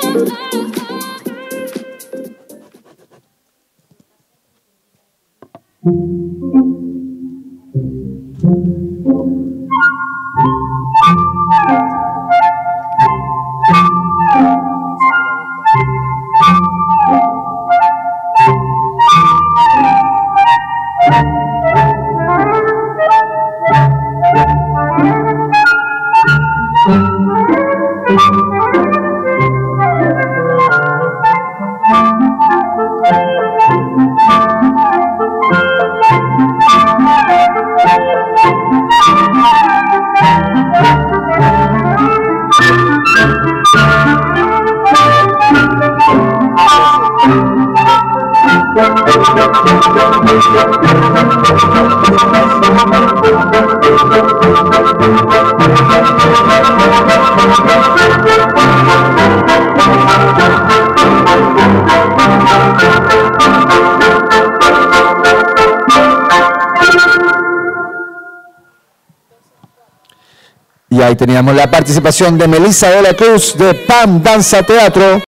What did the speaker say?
Y ahí teníamos la participación de Melissa de la Cruz de PAM Danza Teatro.